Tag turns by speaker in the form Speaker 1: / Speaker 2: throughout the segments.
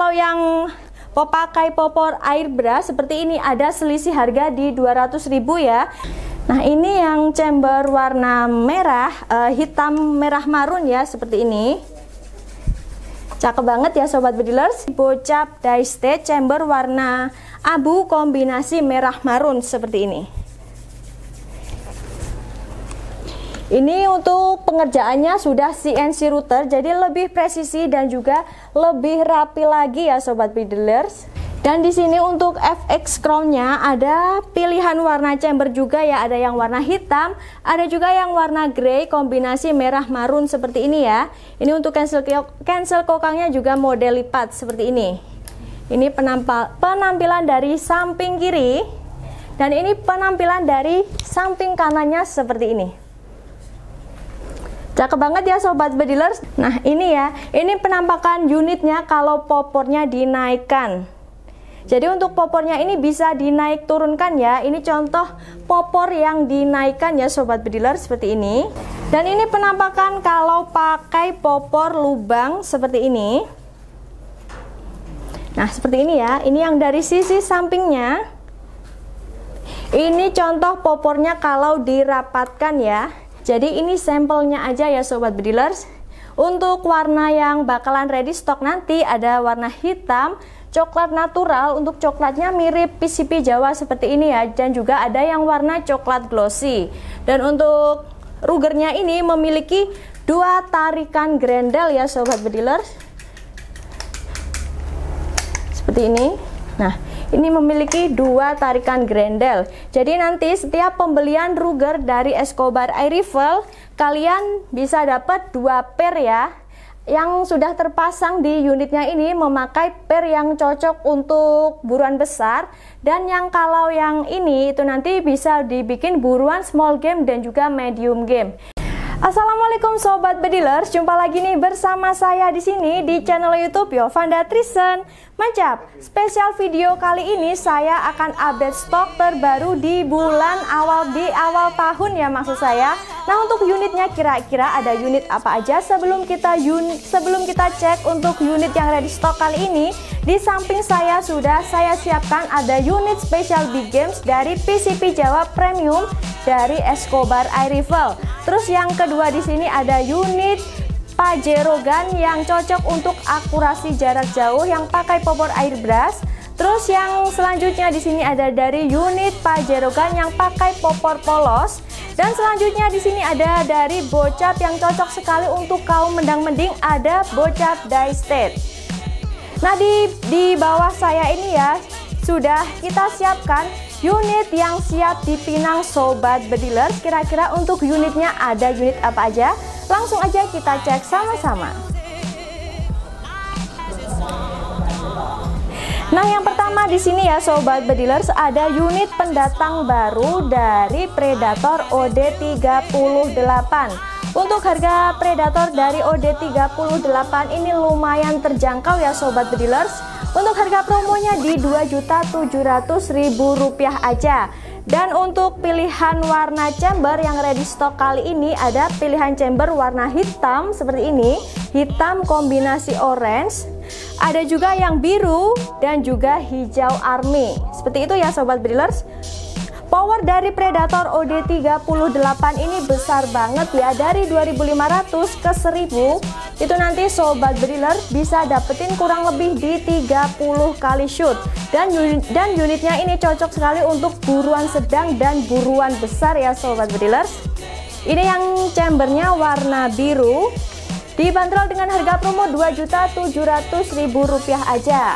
Speaker 1: kalau yang pakai popor airbrush seperti ini ada selisih harga di 200.000 ya. Nah, ini yang chamber warna merah, hitam merah marun ya, seperti ini. Cakep banget ya sobat bedilers. Bocap die-state chamber warna abu kombinasi merah marun seperti ini. Ini untuk pengerjaannya sudah CNC router, jadi lebih presisi dan juga lebih rapi lagi ya sobat bedilers. Dan di sini untuk FX crown-nya ada pilihan warna chamber juga ya, ada yang warna hitam, ada juga yang warna grey kombinasi merah marun seperti ini ya. Ini untuk cancel kokangnya juga model lipat seperti ini. Ini penampilan dari samping kiri, dan ini penampilan dari samping kanannya seperti ini. Cakep banget ya sobat bedilers. Nah, ini ya, ini penampakan unitnya kalau popornya dinaikkan. Jadi untuk popornya ini bisa dinaik turunkan ya. Ini contoh popor yang dinaikkan ya sobat bedilers, seperti ini. Dan ini penampakan kalau pakai popor lubang seperti ini. Nah, seperti ini ya. Ini yang dari sisi sampingnya. Ini contoh popornya kalau dirapatkan ya. Jadi ini sampelnya aja ya sobat bedilers. Untuk warna yang bakalan ready stock nanti ada warna hitam, coklat natural. Untuk coklatnya mirip PCP Jawa seperti ini ya, dan juga ada yang warna coklat glossy. Dan untuk rugernya ini memiliki 2 tarikan grendel ya sobat bedilers, seperti ini. Nah, ini memiliki 2 tarikan grendel. Jadi nanti setiap pembelian Ruger dari Escobar Air Rifle, kalian bisa dapat 2 pair ya. Yang sudah terpasang di unitnya ini memakai pair yang cocok untuk buruan besar. Dan yang kalau yang ini itu nanti bisa dibikin buruan small game dan juga medium game. Assalamualaikum sobat bedilers, jumpa lagi nih bersama saya di sini di channel YouTube Yovanda Trisen. Mantap, spesial video kali ini saya akan update stok terbaru di awal tahun ya maksud saya. Nah, untuk unitnya kira-kira ada unit apa aja sebelum kita cek untuk unit yang ready stock kali ini. Di samping saya sudah saya siapkan ada unit special big games dari PCP Jawa Premium dari Escobar Air Rifle. Terus yang kedua di sini ada unit Pajero gun yang cocok untuk akurasi jarak jauh yang pakai popor airbrush. Terus yang selanjutnya di sini ada dari unit Pajero gun yang pakai popor polos. Dan selanjutnya di sini ada dari bocap yang cocok sekali untuk kaum mendang-mending, ada bocap die-state. Nah, di bawah saya ini ya sudah kita siapkan unit yang siap dipinang sobat bedilers. Kira-kira untuk unitnya ada unit apa aja? Langsung aja kita cek sama-sama. Nah, yang pertama di sini ya sobat bedilers ada unit pendatang baru dari Predator OD38. Untuk harga Predator dari OD38 ini lumayan terjangkau ya sobat bedilers. Untuk harga promonya di Rp2.700.000 aja. Dan untuk pilihan warna chamber yang ready stock kali ini ada pilihan chamber warna hitam seperti ini, hitam kombinasi orange. Ada juga yang biru dan juga hijau army. Seperti itu ya sobat bedilers. Power dari Predator OD38 ini besar banget ya, dari 2.500 ke 1.000. Itu nanti sobat bediler bisa dapetin kurang lebih di 30 kali shoot. Dan unitnya ini cocok sekali untuk buruan sedang dan buruan besar ya sobat bedilers. Ini yang chambernya warna biru, dibanderol dengan harga promo Rp2.700.000 aja.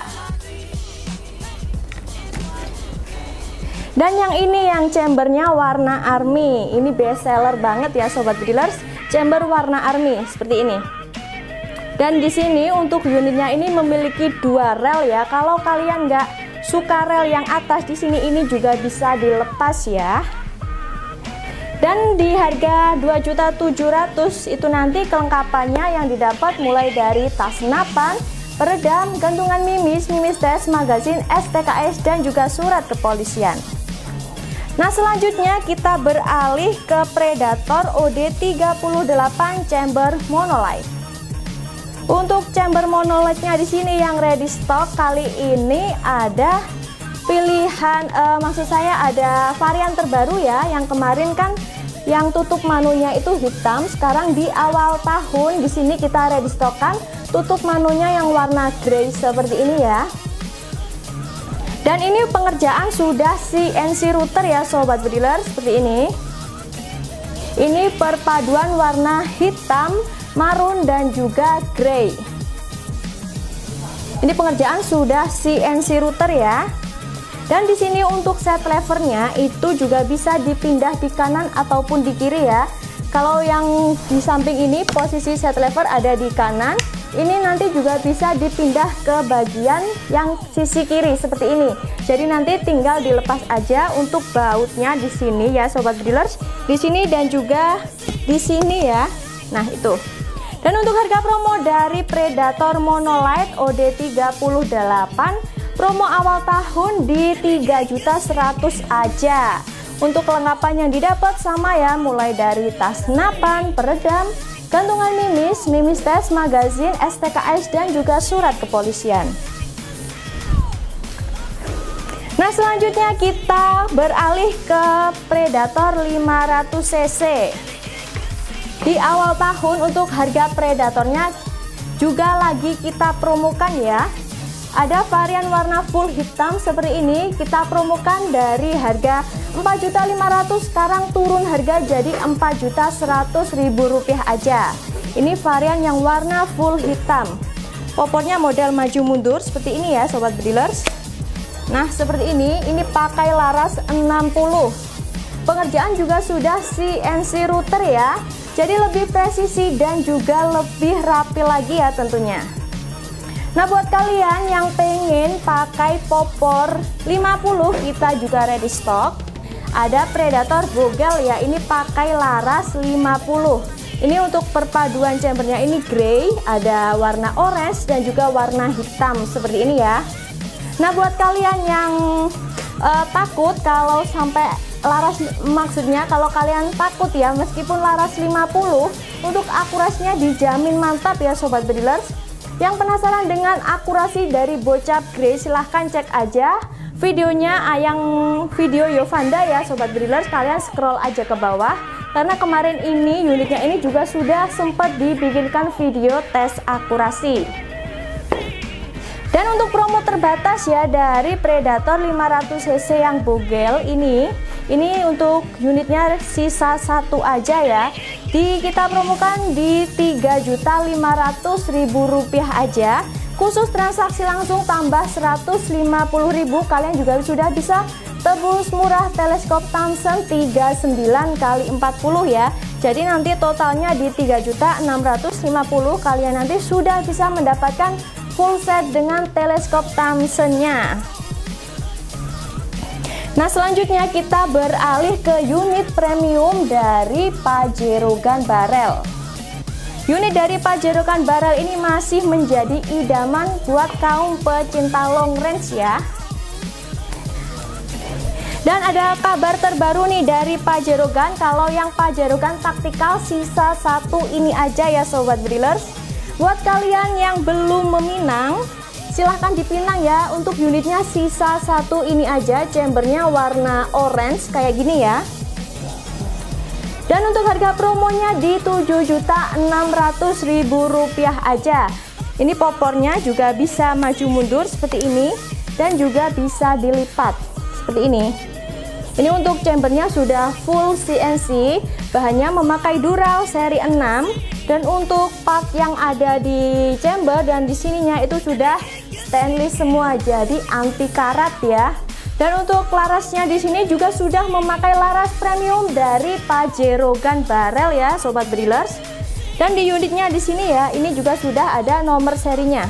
Speaker 1: Dan yang ini yang chambernya warna army, ini best seller banget ya sobat bedilers, chamber warna army seperti ini. Dan di sini untuk unitnya ini memiliki 2 rel ya. Kalau kalian nggak suka rel yang atas, di sini ini juga bisa dilepas ya. Dan di harga Rp2.700.000 itu nanti kelengkapannya yang didapat mulai dari tas senapan, peredam, gantungan mimis, tes, magazin, STKS, dan juga surat kepolisian. Nah, selanjutnya kita beralih ke Predator OD38 chamber monolight. Untuk chamber monolite-nya di sini yang ready stock kali ini ada pilihan, maksud saya ada varian terbaru ya. Yang kemarin kan yang tutup manunya itu hitam, sekarang di awal tahun di sini kita ready stockkan tutup manunya yang warna grey seperti ini ya. Dan ini pengerjaan sudah CNC router ya sobat bediler, seperti ini. Ini perpaduan warna hitam, marun dan juga grey. Ini pengerjaan sudah CNC router ya. Dan di sini untuk set levernya itu juga bisa dipindah di kanan ataupun di kiri ya. Kalau yang di samping ini posisi set lever ada di kanan, ini nanti juga bisa dipindah ke bagian yang sisi kiri seperti ini. Jadi nanti tinggal dilepas aja untuk bautnya di sini ya sobat dealers, di sini dan juga di sini ya. Nah itu. Dan untuk harga promo dari Predator Monolite OD38 promo awal tahun di 3.100.000 aja. Untuk kelengkapan yang didapat sama ya, mulai dari tas senapan, peredam, gantungan mimis tes, magazin, STKS dan juga surat kepolisian. Nah selanjutnya kita beralih ke Predator 500cc. Di awal tahun untuk harga Predatornya juga lagi kita promokan ya. Ada varian warna full hitam seperti ini, kita promokan dari harga 4.500.000 sekarang turun harga jadi 4.100.000 rupiah aja. Ini varian yang warna full hitam. Popornya model maju mundur seperti ini ya sobat bedilers. Nah seperti ini pakai laras 60. Pengerjaan juga sudah CNC router ya. Jadi lebih presisi dan juga lebih rapi lagi ya tentunya. Nah buat kalian yang pengen pakai popor 50 kita juga ready stock. Ada Predator Bogel ya, ini pakai laras 50. Ini untuk perpaduan chambernya ini grey, ada warna orange dan juga warna hitam seperti ini ya. Nah buat kalian yang takut kalau sampai laras, maksudnya kalau kalian takut ya meskipun laras 50, untuk akurasinya dijamin mantap ya sobat bedilers. Yang penasaran dengan akurasi dari bocap grey silahkan cek aja videonya yang video Yovanda ya sobat bedilers, kalian scroll aja ke bawah karena kemarin ini unitnya ini juga sudah sempat dibikinkan video tes akurasi. Dan untuk promo terbatas ya dari Predator 500cc yang Bogel ini untuk unitnya sisa satu aja ya. Kita promokan di 3.500.000 rupiah aja. Khusus transaksi langsung tambah 150.000, kalian juga sudah bisa tebus murah teleskop Thomson 39x40 ya. Jadi nanti totalnya di 3.650.000 kalian nanti sudah bisa mendapatkan full set dengan teleskop Thomson-nya. Nah selanjutnya kita beralih ke unit premium dari Pajero Gun Barrel. Unit dari Pajero Gun Barrel ini masih menjadi idaman buat kaum pecinta long range ya. Dan ada kabar terbaru nih dari Pajero Gun, kalau yang Pajero Gun taktikal sisa satu ini aja ya sobat drillers. Buat kalian yang belum meminang, silahkan dipinang ya. Untuk unitnya sisa satu ini aja, chambernya warna orange kayak gini ya. Dan untuk harga promonya di 7.600.000 rupiah aja. Ini popornya juga bisa maju mundur seperti ini dan juga bisa dilipat seperti ini. Ini untuk chambernya sudah full CNC, bahannya memakai Dural seri 6, dan untuk part yang ada di chamber dan di sininya itu sudah stainless semua, jadi anti karat ya. Dan untuk larasnya di sini juga sudah memakai laras premium dari Pajero Gun Barrel ya sobat drillers. Dan di unitnya di sini ya, ini juga sudah ada nomor serinya.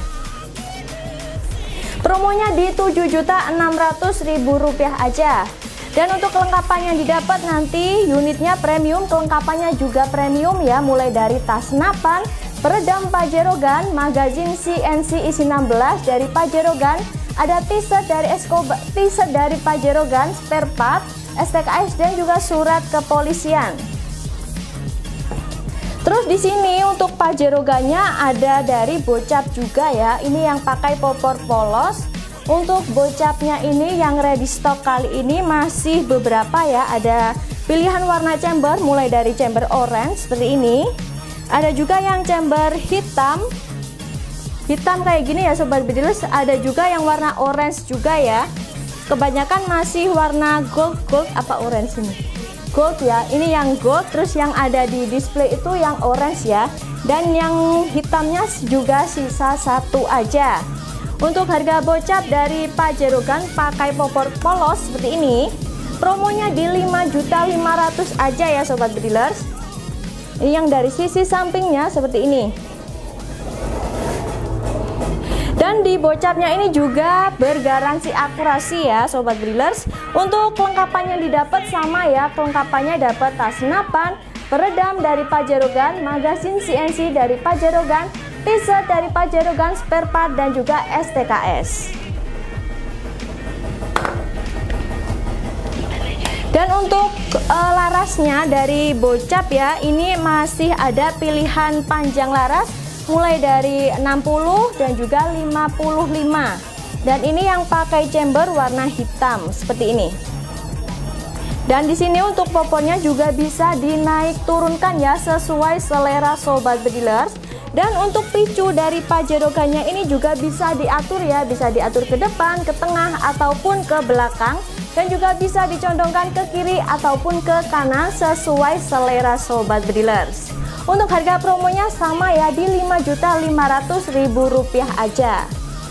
Speaker 1: Promonya di 7.600.000 rupiah aja. Dan untuk kelengkapan yang didapat nanti unitnya premium, kelengkapannya juga premium ya, mulai dari tas senapan, peredam Pajero Gun, magazin CNC isi 16 dari Pajero Gun, ada t-shirt dari Escobar, t-shirt dari Pajero Gun, spare part, STKS dan juga surat kepolisian. Terus di sini untuk pajerogannya ada dari bocap juga ya. Ini yang pakai popor polos. Untuk bocapnya ini yang ready stock kali ini masih beberapa ya. Ada pilihan warna chamber mulai dari chamber orange seperti ini. Ada juga yang chamber hitam kayak gini ya sobat bedilers. Ada juga yang warna orange juga ya. Kebanyakan masih warna gold apa orange ini? Gold ya, ini yang gold, terus yang ada di display itu yang orange ya, dan yang hitamnya juga sisa satu aja. Untuk harga bocap dari Pajerogan pakai popor polos seperti ini, promonya di 5.500.000 aja ya sobat bedilers. Ini yang dari sisi sampingnya seperti ini. Dan di bocapnya ini juga bergaransi akurasi ya sobat bedilers. Untuk kelengkapannya didapat sama ya, kelengkapannya dapat tas senapan, peredam dari Pajerogan, magazin CNC dari Pajerogan, t-shirt dari Pajerogan, spare part dan juga STKS. Dan untuk larasnya dari bocap ya, ini masih ada pilihan panjang laras mulai dari 60 dan juga 55. Dan ini yang pakai chamber warna hitam seperti ini. Dan di sini untuk popornya juga bisa dinaik turunkan ya sesuai selera sobat bedilers. Dan untuk picu dari Pajerogannya ini juga bisa diatur ya, bisa diatur ke depan, ke tengah ataupun ke belakang, dan juga bisa dicondongkan ke kiri ataupun ke kanan sesuai selera sobat bedilers. Untuk harga promonya sama ya, di Rp5.500.000 aja.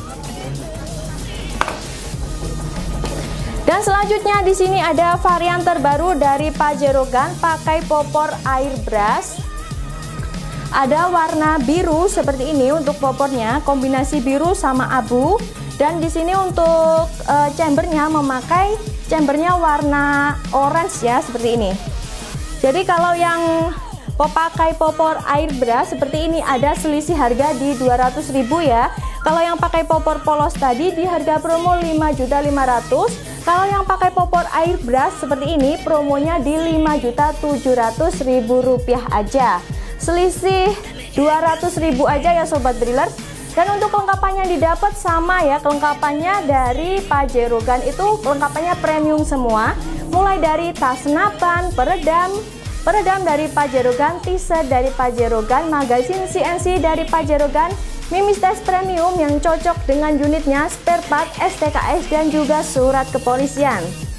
Speaker 1: Dan selanjutnya di sini ada varian terbaru dari Pajerogan pakai popor airbrush. Ada warna biru seperti ini untuk popornya, kombinasi biru sama abu. Dan di sini untuk chambernya memakai chambernya warna orange ya seperti ini. Jadi kalau yang pakai popor airbrush seperti ini ada selisih harga di 200.000 ya. Kalau yang pakai popor polos tadi di harga promo 5.500.000. Kalau yang pakai popor airbrush seperti ini promonya di Rp5.700.000 aja. Selisih 200.000 aja ya sobat bedilers. Dan untuk kelengkapannya didapat sama ya, kelengkapannya dari Pajerogan itu kelengkapannya premium semua. Mulai dari tas senapan, peredam dari Pajerogan, t-shirt dari Pajerogan, magazin CNC dari Pajerogan, mimis tes premium yang cocok dengan unitnya, spare part, STKS dan juga surat kepolisian.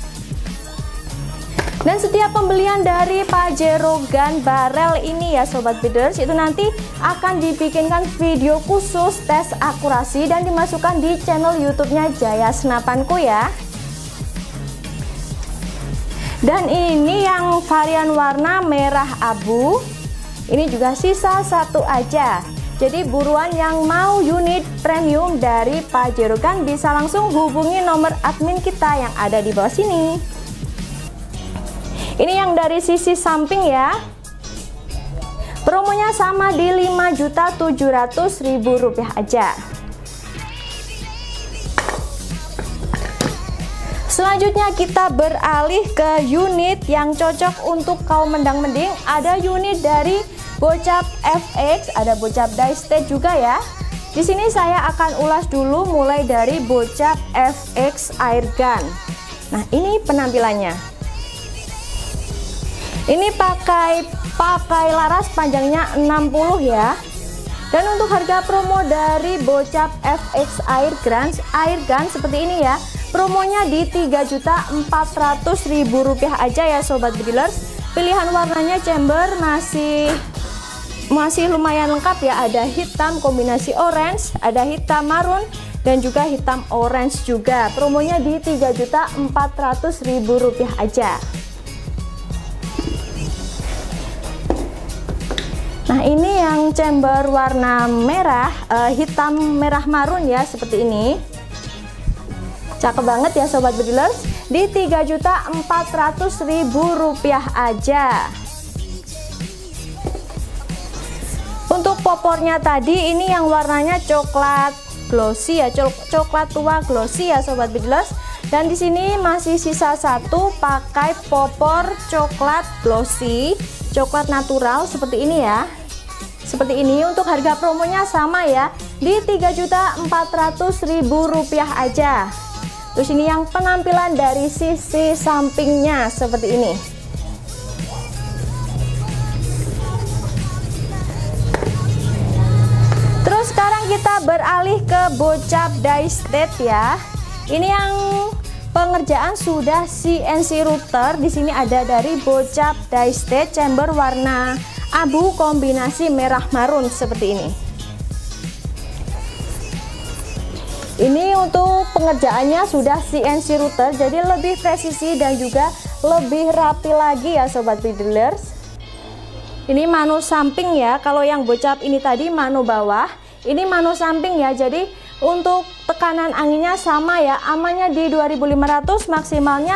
Speaker 1: Dan setiap pembelian dari Pajerogan barel ini ya sobat bedilers, itu nanti akan dibikinkan video khusus tes akurasi dan dimasukkan di channel YouTube-nya Jaya Senapanku ya. Dan ini yang varian warna merah abu, ini juga sisa satu aja. Jadi buruan yang mau unit premium dari Pajerogan bisa langsung hubungi nomor admin kita yang ada di bawah sini. Ini yang dari sisi samping ya. Promonya sama di Rp5.700.000 aja. Selanjutnya kita beralih ke unit yang cocok untuk kaum mendang-mending. Ada unit dari bocap FX, ada bocap die-state juga ya. Di sini saya akan ulas dulu mulai dari bocap FX airgun. Nah, ini penampilannya. Ini pakai laras panjangnya 60 ya. Dan untuk harga promo dari bocap FX airgun seperti ini ya. Promonya di Rp3.400.000 aja ya sobat bedilers. Pilihan warnanya chamber masih lumayan lengkap ya. Ada hitam kombinasi orange, ada hitam marun dan juga hitam orange juga. Promonya di Rp3.400.000 aja. Nah, ini yang chamber warna merah, hitam merah marun ya seperti ini. Cakep banget ya sobat bedilers, di Rp3.400.000 aja. Untuk popornya tadi ini yang warnanya coklat glossy ya, coklat tua glossy ya sobat bedilers. Dan di sini masih sisa satu pakai popor coklat glossy, coklat natural seperti ini ya. seperti ini. Untuk harga promonya sama ya, di Rp3.400.000 aja. Terus ini yang penampilan dari sisi sampingnya seperti ini. Terus sekarang kita beralih ke bocap die-state ya. Ini yang pengerjaan sudah CNC router. Di sini ada dari bocap die-state chamber warna abu kombinasi merah marun seperti ini. Ini untuk pengerjaannya sudah CNC router, jadi lebih presisi dan juga lebih rapi lagi ya sobat bidlers. Ini manu samping ya. Kalau yang bocap ini tadi manu bawah, ini manu samping ya. Jadi untuk tekanan anginnya sama ya, amannya di 2500, maksimalnya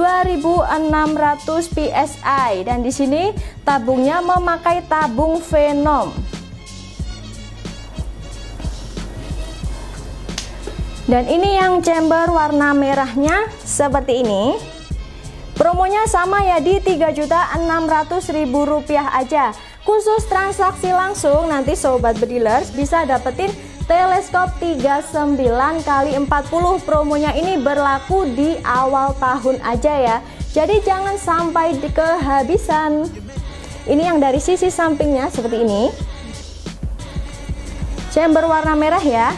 Speaker 1: 2600 PSI. Dan di sini tabungnya memakai tabung Venom. Dan ini yang chamber warna merahnya seperti ini. Promonya sama ya, di Rp3.600.000 aja. Khusus transaksi langsung nanti sobat bedilers bisa dapetin teleskop 39x40. Promonya ini berlaku di awal tahun aja ya, jadi jangan sampai kehabisan. Ini yang dari sisi sampingnya seperti ini, chamber warna merah ya.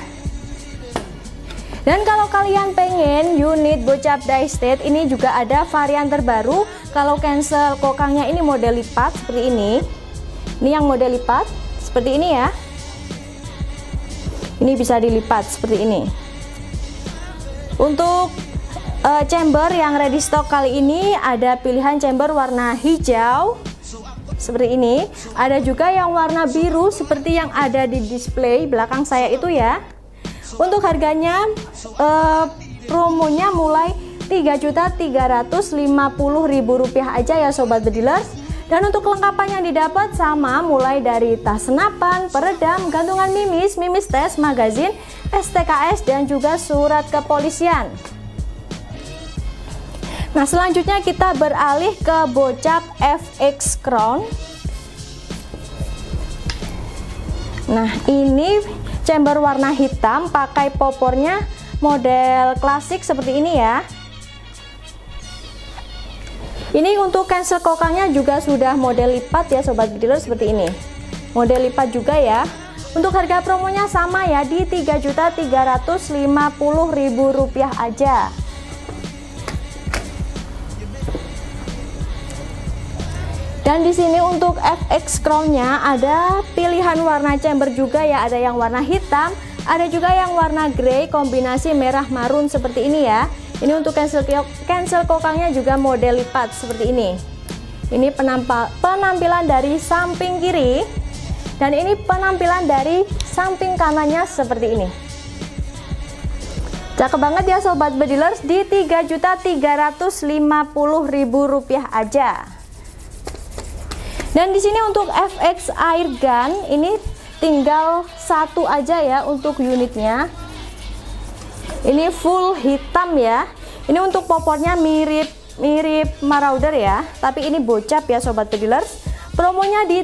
Speaker 1: Dan kalau kalian pengen unit bocap die-state, ini juga ada varian terbaru. Kalau cancel kokangnya ini model lipat seperti ini. Ini yang model lipat seperti ini ya. Ini bisa dilipat seperti ini. Untuk chamber yang ready stock kali ini ada pilihan chamber warna hijau seperti ini. Ada juga yang warna biru seperti yang ada di display belakang saya itu ya. Untuk harganya promonya mulai Rp3.350.000 aja ya sobat bedilers. Dan untuk kelengkapan yang didapat sama, mulai dari tas senapan, peredam, gantungan mimis, mimis tes, magazin, STKS, dan juga surat kepolisian. Nah selanjutnya kita beralih ke bocap FX Crown. Nah ini chamber warna hitam, pakai popornya model klasik seperti ini ya. Ini untuk cancel kokangnya juga sudah model lipat ya sobat bedilers, seperti ini. Model lipat juga ya. Untuk harga promonya sama ya, di Rp3.350.000 aja. Dan di sini untuk FX Crown-nya ada pilihan warna chamber juga ya, ada yang warna hitam, ada juga yang warna grey kombinasi merah marun seperti ini ya. Ini untuk cancel kokangnya juga model lipat seperti ini. Ini penampilan dari samping kiri, dan ini penampilan dari samping kanannya seperti ini. Cakep banget ya sobat bedilers, di Rp3.350.000 aja. Dan di sini untuk FX Airgun ini tinggal satu aja ya untuk unitnya. Ini full hitam ya. Ini untuk popornya mirip Marauder ya, tapi ini bocap ya sobat bedilers. Promonya di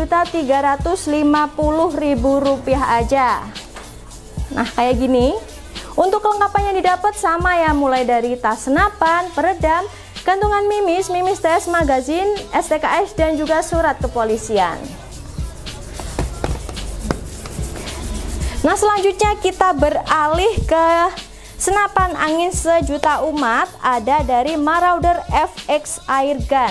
Speaker 1: Rp3.350.000 aja. Nah kayak gini. Untuk kelengkapan yang didapat sama ya, mulai dari tas senapan, peredam, gantungan mimis, mimis tes, magazin, STKS, dan juga surat kepolisian. Nah selanjutnya kita beralih ke senapan angin sejuta umat, ada dari Marauder FX Airgun.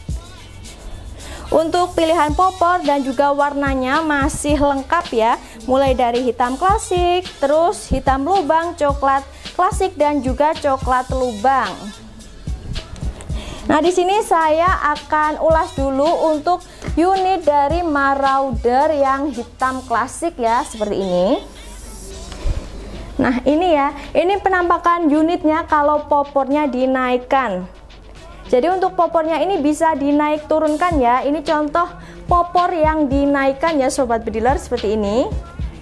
Speaker 1: Untuk pilihan popor dan juga warnanya masih lengkap ya, mulai dari hitam klasik, terus hitam lubang, coklat klasik, dan juga coklat lubang. Nah di sini saya akan ulas dulu untuk unit dari Marauder yang hitam klasik ya, seperti ini. Nah ini ya, ini penampakan unitnya kalau popornya dinaikkan. Jadi untuk popornya ini bisa dinaik turunkan ya. Ini contoh popor yang dinaikkan ya sobat bediler, seperti ini.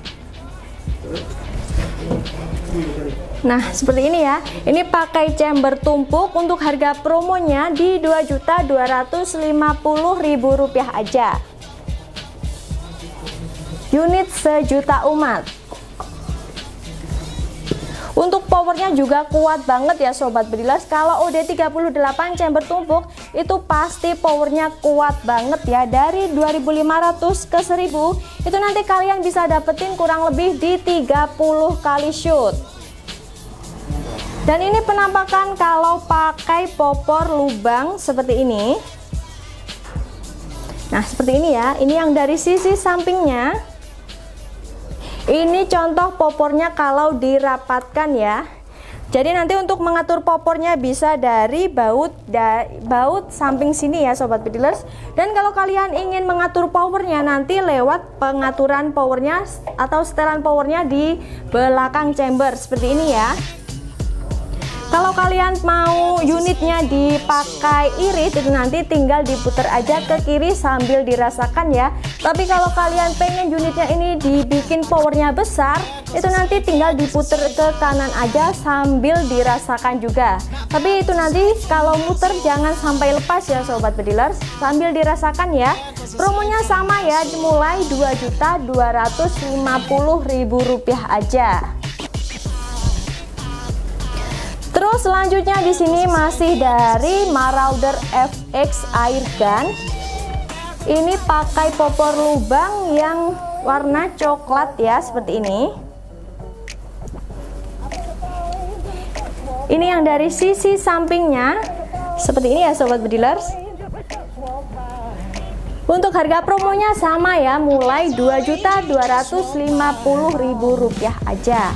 Speaker 1: Nah seperti ini ya. Ini pakai chamber tumpuk. Untuk harga promonya di Rp2.250.000 aja. unit sejuta umat. Untuk powernya juga kuat banget ya sobat bedilers. Kalau OD38 chamber tumpuk itu pasti powernya kuat banget ya. Dari 2500 ke 1000 itu nanti kalian bisa dapetin kurang lebih di 30 kali shoot. Dan ini penampakan kalau pakai popor lubang seperti ini. Nah seperti ini ya. Ini yang dari sisi sampingnya. Ini contoh popornya kalau dirapatkan ya. Jadi nanti untuk mengatur popornya bisa dari baut samping sini ya sobat bedilers. Dan kalau kalian ingin mengatur powernya nanti lewat pengaturan powernya atau setelan powernya di belakang chamber seperti ini ya. Kalau kalian mau unitnya dipakai irit itu nanti tinggal diputar aja ke kiri sambil dirasakan ya. Tapi kalau kalian pengen unitnya ini dibikin powernya besar itu nanti tinggal diputar ke kanan aja sambil dirasakan juga. Tapi itu nanti kalau muter jangan sampai lepas ya sobat bedilers, sambil dirasakan ya. Promonya sama ya, dimulai Rp2.250.000 aja. Terus selanjutnya di sini masih dari Marauder FX Airgun. Ini pakai popor lubang yang warna coklat ya, seperti ini. Ini yang dari sisi sampingnya seperti ini ya sobat bedilers. Untuk harga promonya sama ya, mulai Rp2.250.000 aja.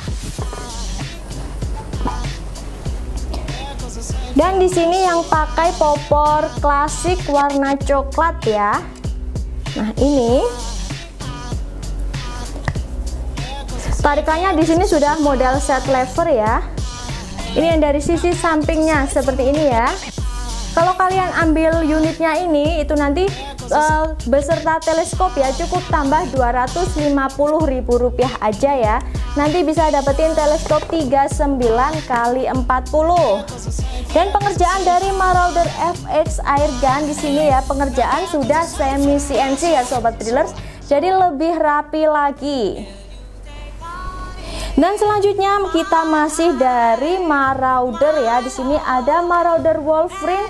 Speaker 1: Dan di sini yang pakai popor klasik warna coklat ya. Nah, ini tarikannya di sini sudah model set lever ya. Ini yang dari sisi sampingnya seperti ini ya. Kalau kalian ambil unitnya ini itu nanti beserta teleskop ya, cukup tambah Rp250.000 aja ya. Nanti bisa dapetin teleskop 39x40. Dan pengerjaan dari Marauder FX Airgun di sini ya, pengerjaan sudah semi CNC ya sobat bedilers, jadi lebih rapi lagi. Dan selanjutnya kita masih dari Marauder ya. Di sini ada Marauder Wolverine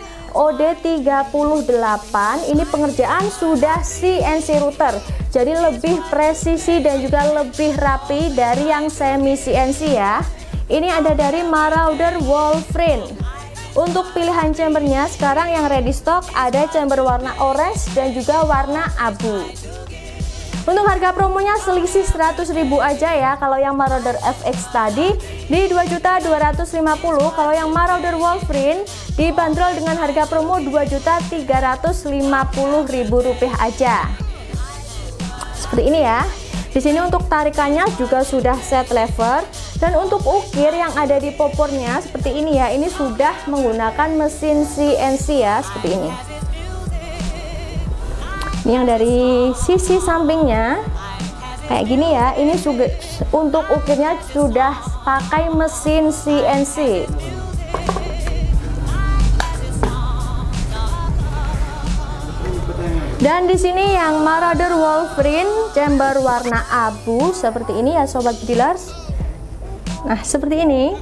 Speaker 1: OD38. Ini pengerjaan sudah CNC router, jadi lebih presisi dan juga lebih rapi dari yang semi CNC ya. Ini ada dari Marauder Wolverine. Untuk pilihan chambernya sekarang yang ready stock ada chamber warna orange dan juga warna abu. Untuk harga promonya selisih 100.000 aja ya. Kalau yang Marauder FX tadi di Rp2.250.000, kalau yang Marauder Wolverine dibanderol dengan harga promo Rp2.350.000 aja. Seperti ini ya. Di sini untuk tarikannya juga sudah set lever. Dan untuk ukir yang ada di popornya seperti ini ya, ini sudah menggunakan mesin CNC ya, seperti ini. Ini yang dari sisi sampingnya kayak gini ya. Ini untuk ukirnya sudah pakai mesin CNC. Dan di sini yang Marauder Wolverine chamber warna abu seperti ini ya sobat bedilers. Nah seperti ini.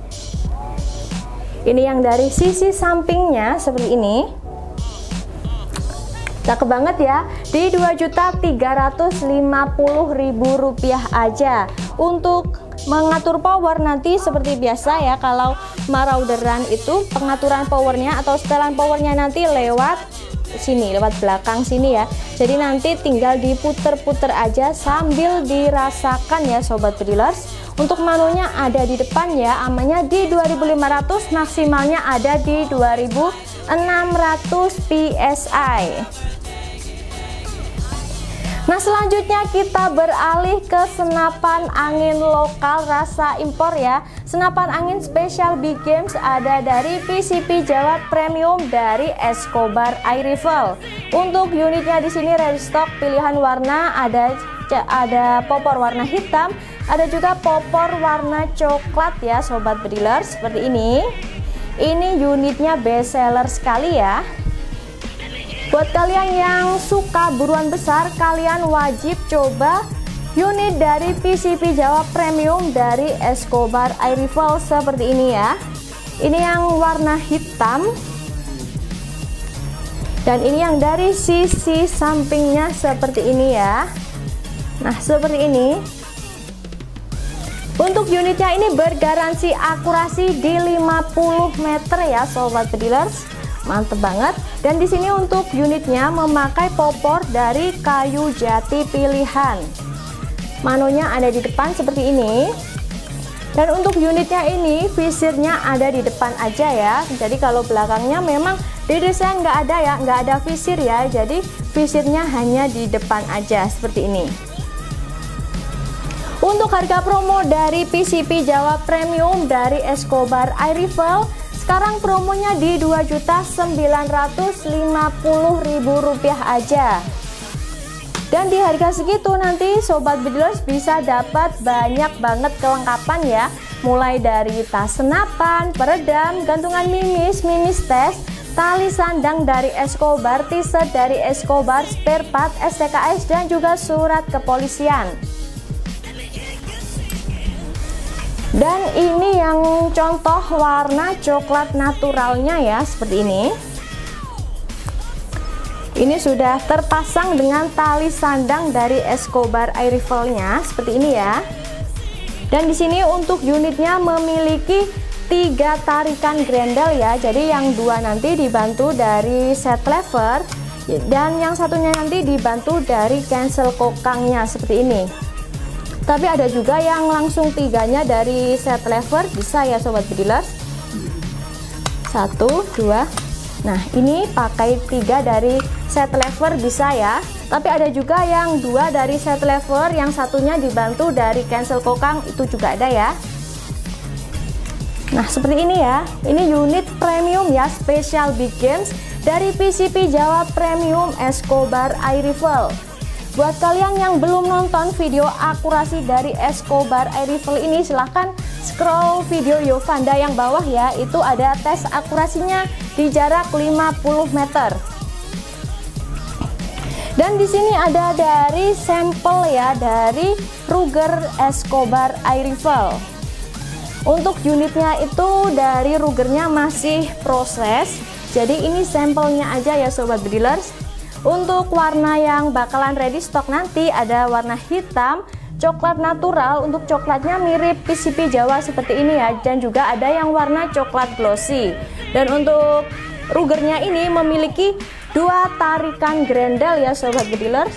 Speaker 1: Ini yang dari sisi sampingnya seperti ini. Cakep banget ya. Di Rp2.350.000 aja. Untuk mengatur power nanti seperti biasa ya, kalau Marauderan itu pengaturan powernya atau setelan powernya nanti lewat sini, lewat belakang sini ya. Jadi nanti tinggal diputer-puter aja sambil dirasakan ya sobat bedilers. Untuk manunya ada di depan ya, amannya di 2500, maksimalnya ada di 2600 PSI. Nah selanjutnya kita beralih ke senapan angin lokal rasa impor ya. Senapan angin spesial Big Games ada dari PCP Jawa Premium dari Escobar Air Rifle. Untuk unitnya di sini ready stock, pilihan warna ada popor warna hitam, ada juga popor warna coklat ya sobat bedilers, seperti ini. Ini unitnya best seller sekali ya. Buat kalian yang suka buruan besar, kalian wajib coba unit dari PCP Jawa Premium dari Escobar Air Rifle seperti ini ya. Ini yang warna hitam, dan ini yang dari sisi sampingnya seperti ini ya. Nah, seperti ini. Untuk unitnya ini bergaransi akurasi di 50 meter ya sobat bedilers. Mantep banget. Dan di sini untuk unitnya memakai popor dari kayu jati pilihan. Manonya ada di depan seperti ini. Dan untuk unitnya ini visirnya ada di depan aja ya. Jadi kalau belakangnya memang didesain nggak ada ya, nggak ada visir ya. Jadi visirnya hanya di depan aja seperti ini. Untuk harga promo dari PCP Jawa Premium dari Escobar Air Rifle, sekarang promonya di Rp2.950.000 aja. Dan di harga segitu nanti sobat bedilers bisa dapat banyak banget kelengkapan ya. Mulai dari tas senapan, peredam, gantungan mimis, mimis tes, tali sandang dari Escobar, t-shirt dari Escobar, spare part, STKS, dan juga surat kepolisian. Dan ini yang contoh warna coklat naturalnya ya, seperti ini. Ini sudah terpasang dengan tali sandang dari Escobar Air Rifle-nya seperti ini ya. Dan di sini untuk unitnya memiliki 3 tarikan grendel ya. Jadi yang 2 nanti dibantu dari set lever, dan yang satunya nanti dibantu dari cancel kokangnya seperti ini. Tapi ada juga yang langsung 3-nya dari set lever, bisa ya sobat bedilers. 1, 2. Nah, ini pakai 3 dari set lever bisa ya. Tapi ada juga yang 2 dari set lever, yang satunya dibantu dari cancel kokang, itu juga ada ya. Nah, seperti ini ya. Ini unit premium ya, special big games dari PCP Jawa Premium Escobar Air Rifle. Buat kalian yang belum nonton video akurasi dari Escobar Air Rifle ini, silahkan scroll video Yovanda yang bawah ya. Itu ada tes akurasinya di jarak 50 meter. Dan di sini ada dari sampel ya dari Ruger Escobar Air Rifle. Untuk unitnya itu dari Rugernya masih proses. Jadi ini sampelnya aja ya sobat bedilers. Untuk warna yang bakalan ready stock nanti ada warna hitam, coklat natural. Untuk coklatnya mirip PCP Jawa seperti ini ya, dan juga ada yang warna coklat glossy. Dan untuk Rugernya ini memiliki 2 tarikan grendel ya sobat bedilers,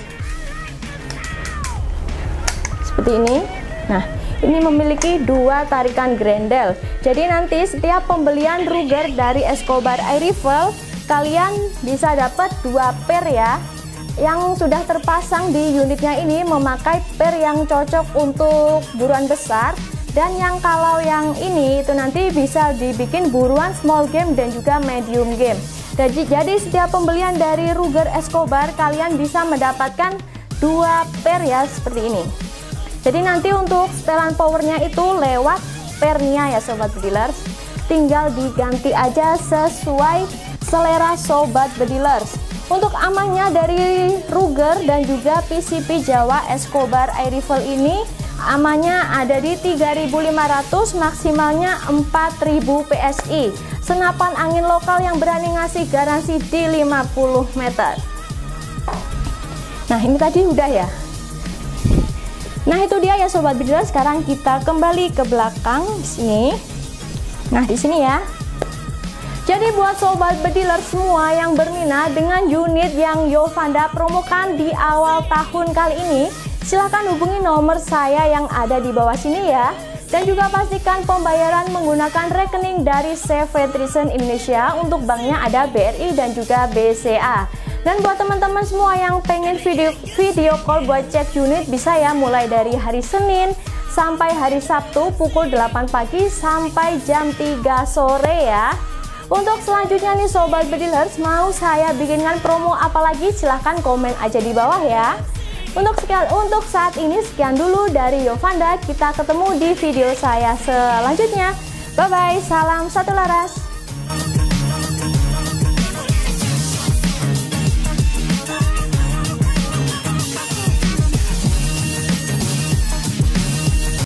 Speaker 1: seperti ini. Nah, ini memiliki 2 tarikan grendel. Jadi nanti setiap pembelian Ruger dari Escobar Air Rifle, kalian bisa dapat 2 pair ya. Yang sudah terpasang di unitnya ini memakai pair yang cocok untuk buruan besar. Dan yang kalau yang ini itu nanti bisa dibikin buruan small game dan juga medium game. Jadi setiap pembelian dari Ruger Escobar kalian bisa mendapatkan 2 pair ya, seperti ini. Jadi nanti untuk setelan powernya itu lewat pairnya ya sobat bedilers. Tinggal diganti aja sesuai selera sobat bedilers. Untuk amannya dari Ruger dan juga PCP Jawa Escobar Air Rifle ini, amannya ada di 3.500, maksimalnya 4.000 PSI. Senapan angin lokal yang berani ngasih garansi di 50 meter. Nah, ini tadi udah ya. Nah, itu dia ya sobat bedilers. Sekarang kita kembali ke belakang di sini. Nah, di sini ya. Jadi buat sobat bediler semua yang berminat dengan unit yang Yovanda promokan di awal tahun kali ini, silahkan hubungi nomor saya yang ada di bawah sini ya. Dan juga pastikan pembayaran menggunakan rekening dari CV Trison Indonesia. Untuk banknya ada BRI dan juga BCA. Dan buat teman-teman semua yang pengen video call buat cek unit, bisa ya mulai dari hari Senin sampai hari Sabtu pukul 8 pagi sampai jam 3 sore ya. Untuk selanjutnya nih sobat bedilers, mau saya bikinkan promo apalagi, silahkan komen aja di bawah ya. Untuk saat ini sekian dulu dari Yovanda. Kita ketemu di video saya selanjutnya. Bye bye, salam satu laras.